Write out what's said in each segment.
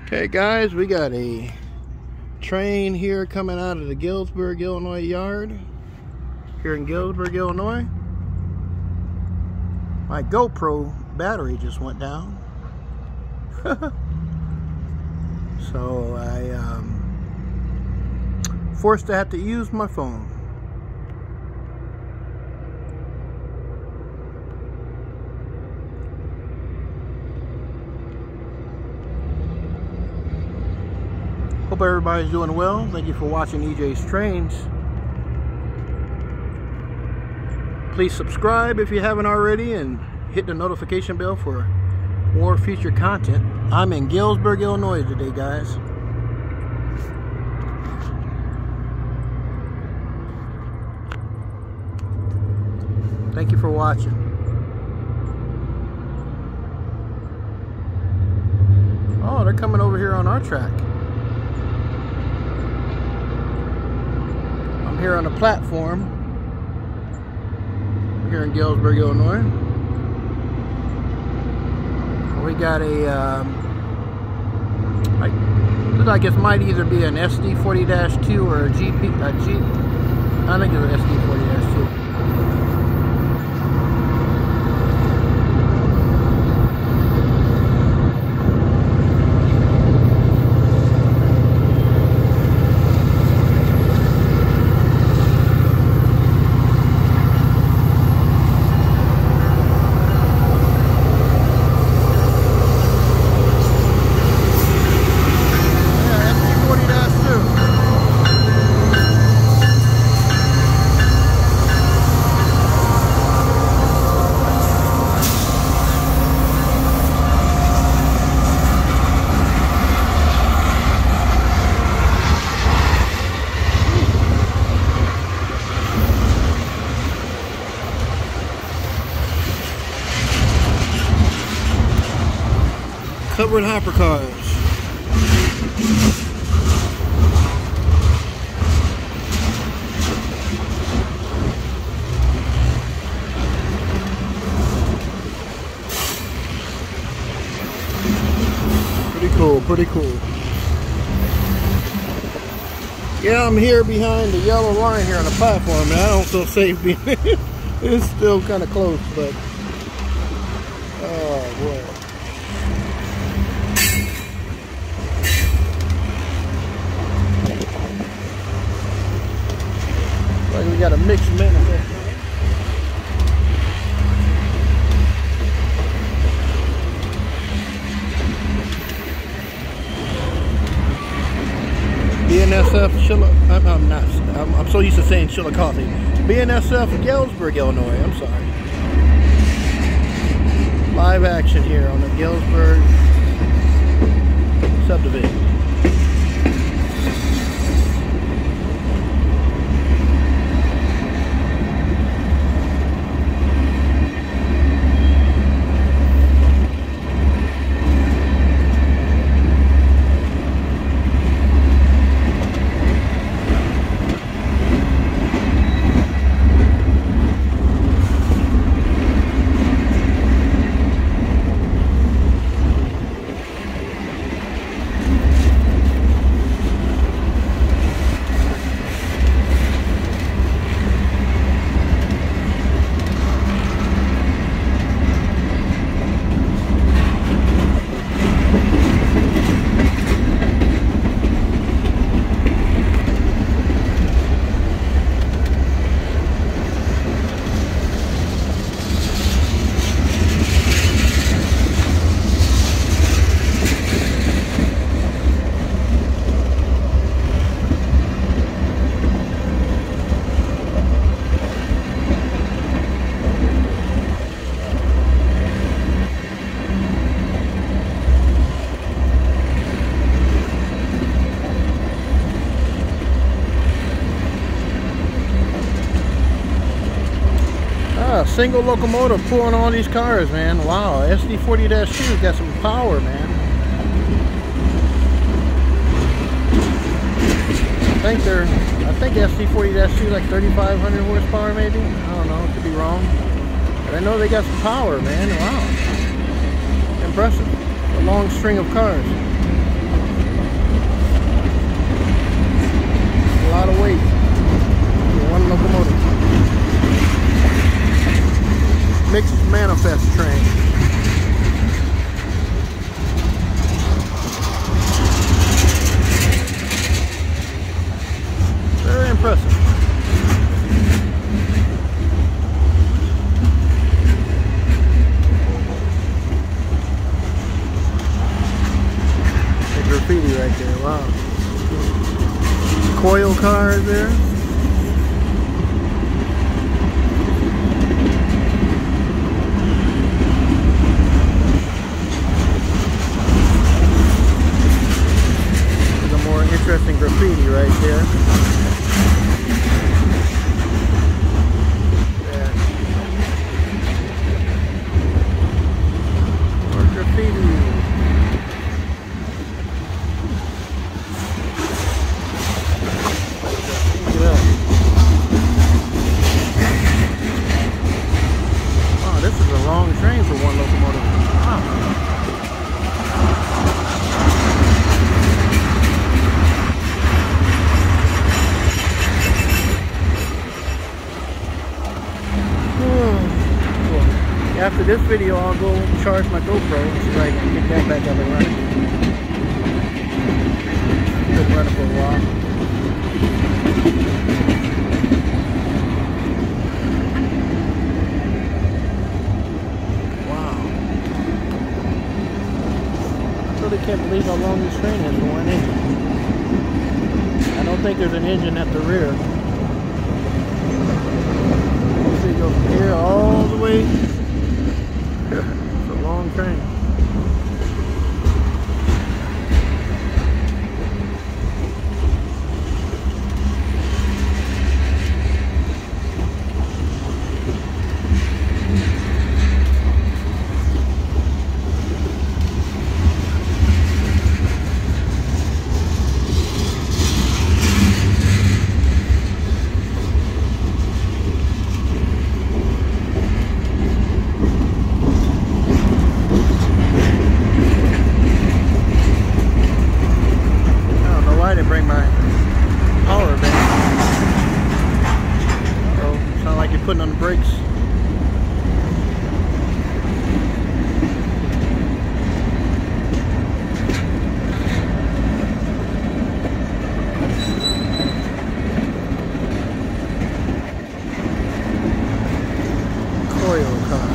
Okay guys, we got a train here coming out of the Galesburg, Illinois yard here in Galesburg, Illinois. My GoPro battery just went down. So I forced to have to use my phone. Hope everybody's doing well. Thank you for watching EJ's Trains. Please subscribe if you haven't already and hit the notification bell for more future content. I'm in Galesburg, Illinois today, guys. Thank you for watching. Oh, they're coming over here on our track. I'm here on a platform here in Galesburg, Illinois. We got a looks like it might either be an SD40-2 or a GP, I think it's an SD40-2. Covered hopper cars. Pretty cool, pretty cool. Yeah, I'm here behind the yellow line here on the platform, and I don't feel safe being it's still kind of close, but oh boy. Like we got a mixed manifest. BNSF I'm so used to saying Chillicothe. BNSF Galesburg, Illinois. I'm sorry. Live action here on the Galesburg subdivision. Single locomotive pulling all these cars, man. Wow, SD40-2's got some power, man. I think SD40-2 like 3,500 horsepower, maybe. I don't know, could be wrong. But I know they got some power, man. Wow, impressive. A long string of cars. manifest train. Very impressive. The graffiti right there, wow. Coil cars there. There's a more interesting graffiti right there. Long train for one locomotive. Wow. After this video, I'll go charge my GoPro and see if I can get that back up and running. Been running for a while. I can't believe how long this train is for one engine. I don't think there's an engine at the rear. You see it goes from here all the way. It's a long train. I didn't bring my power bank. Uh-oh, sound like you're putting on the brakes. Coil car.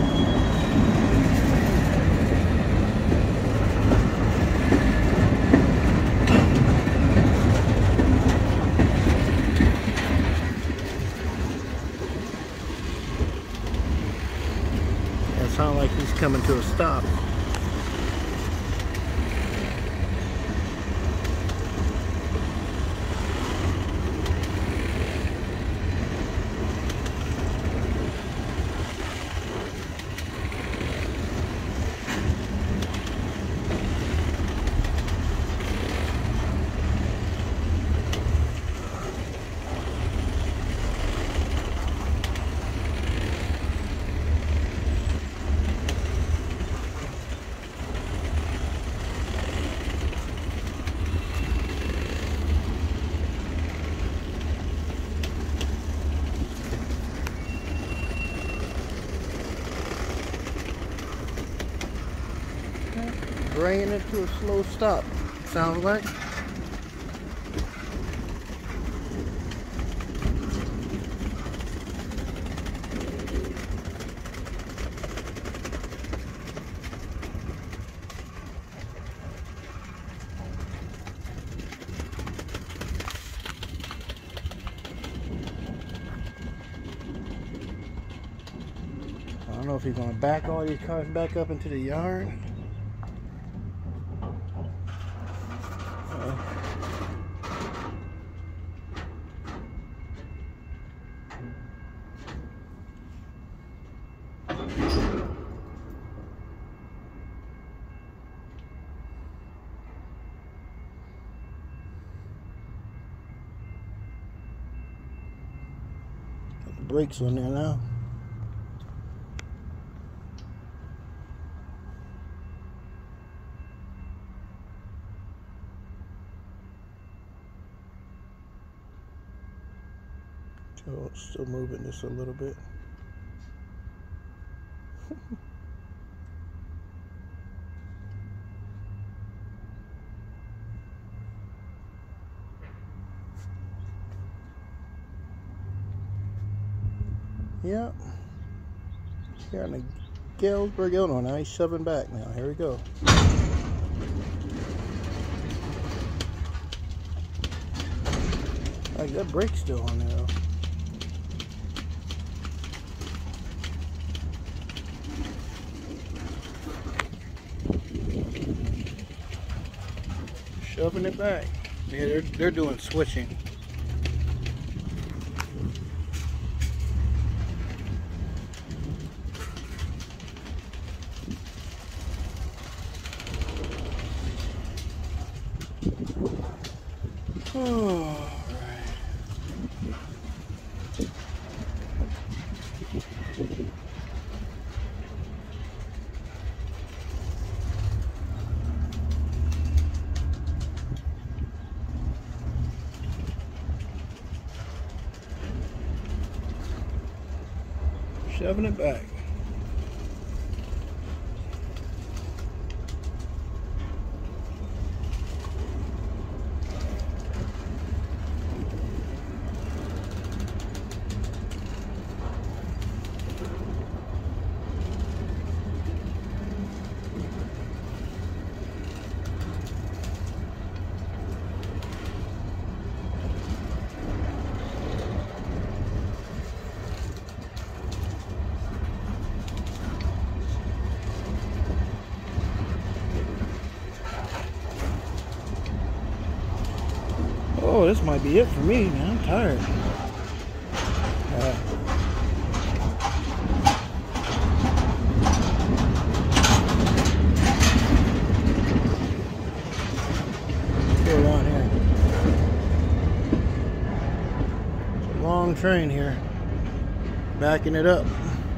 Sound like he's coming to a stop. Bringing it to a slow stop, sounds like. I don't know if he's going to back all these cars back up into the yard. Brakes on there now. Still moving this a little bit. Yep. Here in the Galesburg, Illinois. Now he's shoving back now. Here we go. Like that brake's still on there though. Shoving it back. Yeah, they're doing switching. Oh. Shoving it back. Oh, this might be it for me, man. I'm tired. What's going on here? It's a long train here. Backing it up.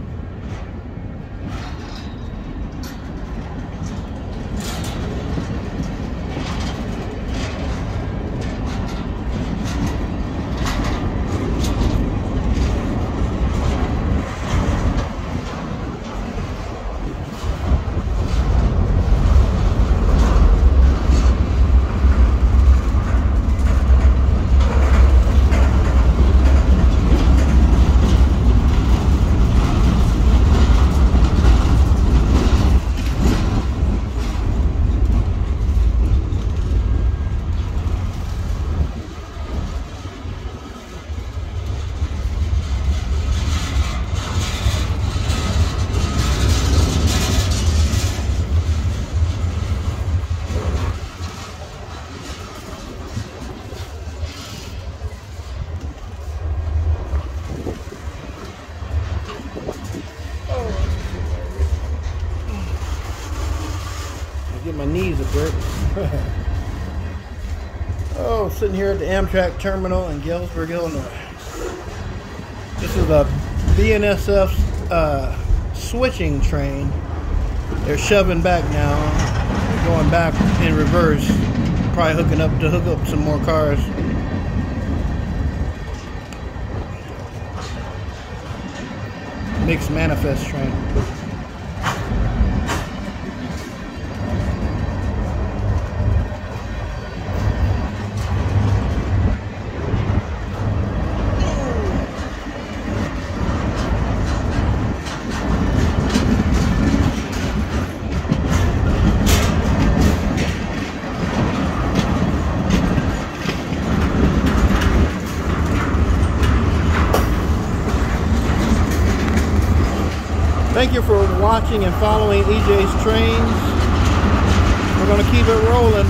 Get my knees a break. Oh, sitting here at the Amtrak terminal in Galesburg, Illinois. This is a BNSF switching train. They're shoving back now. They're going back in reverse. Probably hook up some more cars. Mixed manifest train. Thank you for watching and following EJ's Trains. We're going to keep it rolling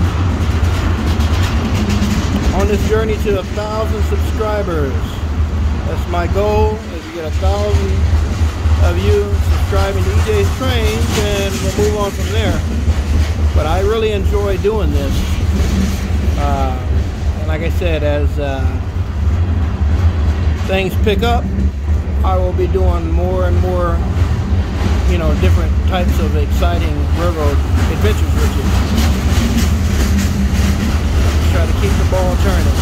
on this journey to 1,000 subscribers. That's my goal, is to get 1,000 of you subscribing to EJ's Trains, and we'll move on from there. But I really enjoy doing this. And like I said, as things pick up, I will be doing more and more, you know, different types of exciting railroad adventures with you. Try to keep the ball turning.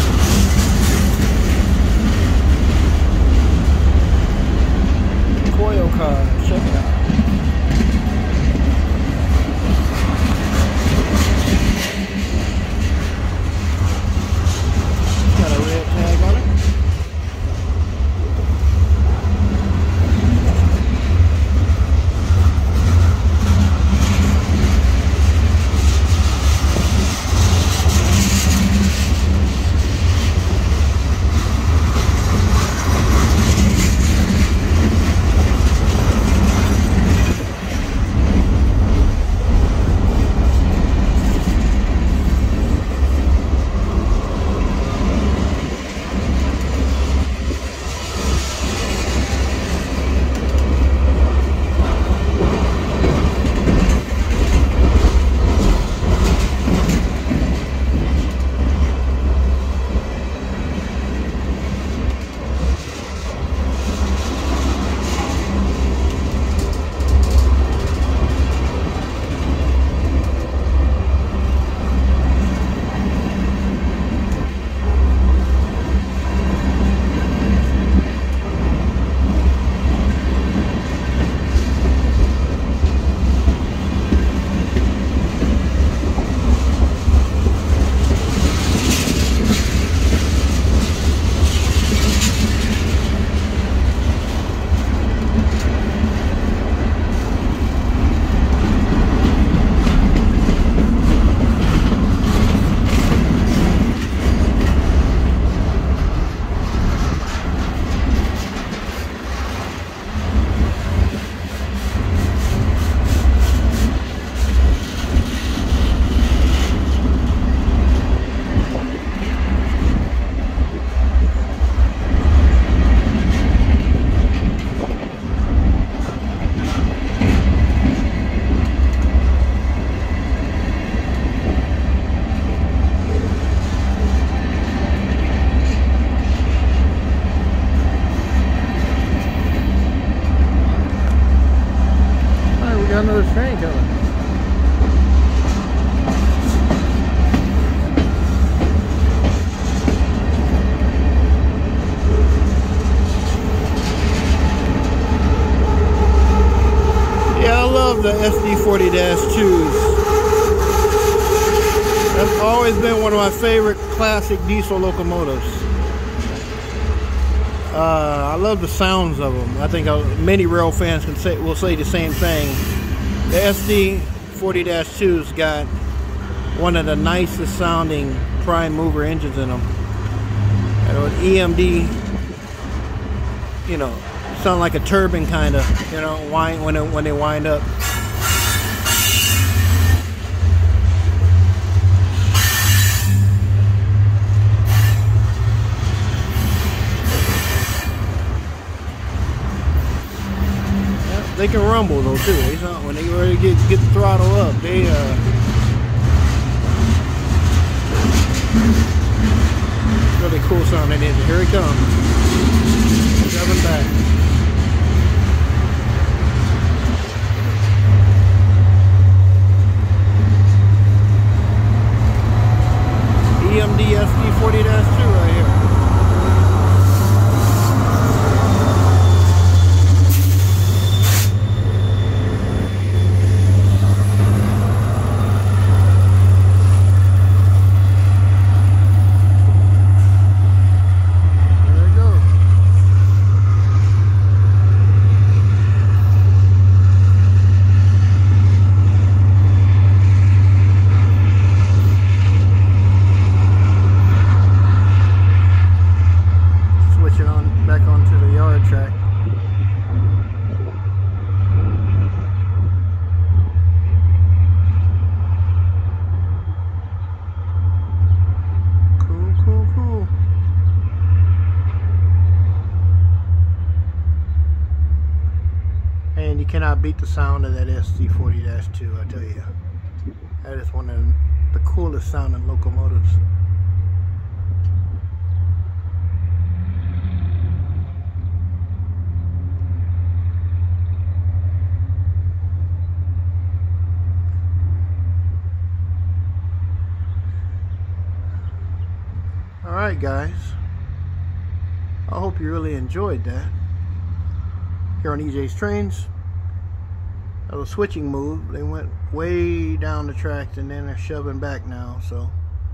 Coil car, check it out. Got a red tag on it. SD40-2s. That's always been one of my favorite classic diesel locomotives. I love the sounds of them. I think many rail fans will say the same thing. The SD40-2's got one of the nicest sounding prime mover engines in them. And with EMD, you know, sound like a turbine kind of, you know, when they wind up. They can rumble though too. When they ready to get the throttle up, they really cool sounding engine. Here it comes, shoving back. EMD SD40-2 right here. Back onto the yard track. Cool, cool, cool. And you cannot beat the sound of that SD40-2, I tell you. That is one of the coolest sounding locomotives. Alright guys, I hope you really enjoyed that. Here on EJ's Trains, that was a switching move. They went way down the tracks and then they're shoving back now. So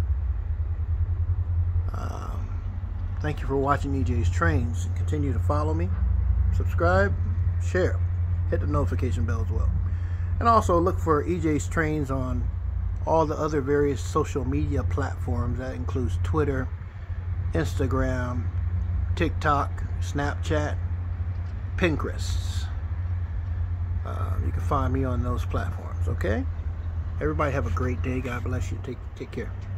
thank you for watching EJ's Trains. Continue to follow me, subscribe, share, hit the notification bell as well. And also look for EJ's Trains on all the other various social media platforms. That includes Twitter, Instagram, TikTok, Snapchat, Pinterest. You can find me on those platforms, okay? Everybody have a great day. God bless you. Take care.